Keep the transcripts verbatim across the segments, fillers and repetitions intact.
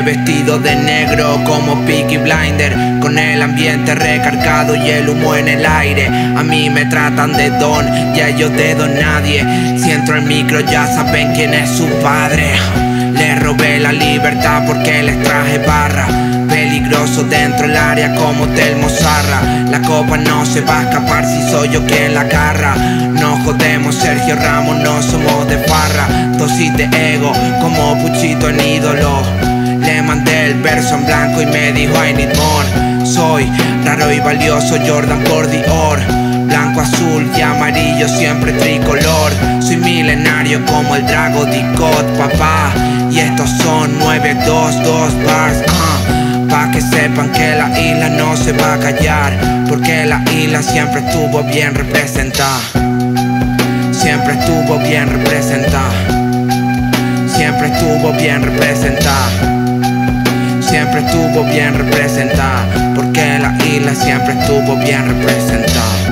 vestido de negro como Peaky Blinder, con el ambiente recargado y el humo en el aire. A mí me tratan de don y a ellos de don nadie. Si entro al micro ya saben quién es su padre. Les robé la libertad porque les traje barra. Peligroso dentro del área como Telmo Zarra. La copa no se va a escapar si soy yo quien la agarra. No jodemos, Sergio Ramos, no somos de farra. Dosis de ego como Puchito en ídolo. Le mandé el verso en blanco y me dijo I need more. Soy raro y valioso, Jordan por Dior. Blanco, azul y amarillo, siempre tricolor. Soy milenario como el Drago de God, papá. Y estos son nueve dos dos bars, uh, pa' que sepan que la isla no se va a callar, porque la isla siempre estuvo bien representada. Siempre estuvo bien representada. Siempre estuvo bien representada. Siempre estuvo bien representada, porque la isla siempre estuvo bien representada.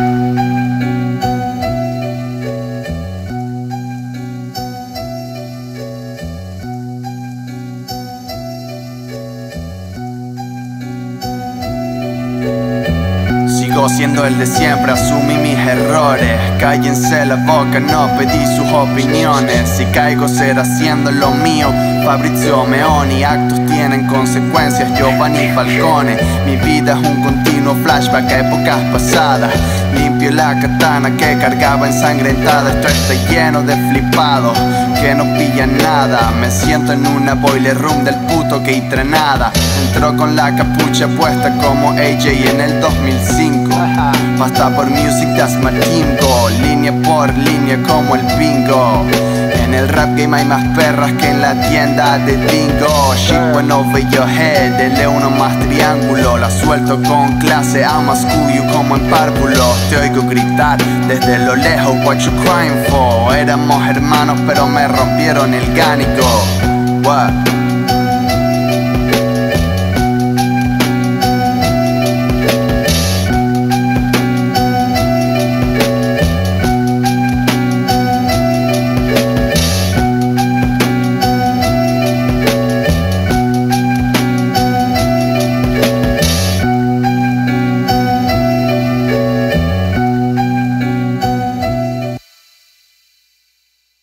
Sigo siendo el de siempre, asumí mis errores. Cállense la boca, no pedí sus opiniones. Si caigo será haciendo lo mío. Fabrizio Meoni, actos tienen consecuencias. Giovanni Falcone, mi vida es un continuo flashback a épocas pasadas. Limpio la katana que cargaba ensangrentada. Esto está lleno de flipados que no pillan nada. Me siento en una boiler room del puto que nada. Entró con la capucha puesta como A J en el dos mil cinco. Basta por music, that's my team go. Línea por línea como el bingo. En el rap game hay más perras que en la tienda de Dingo. Shit went over your head, dele uno más triángulo. La suelto con clase, I'm a school you como en párvulo. Te oigo gritar desde lo lejos, what you crying for. Éramos hermanos pero me rompieron el gánico. What?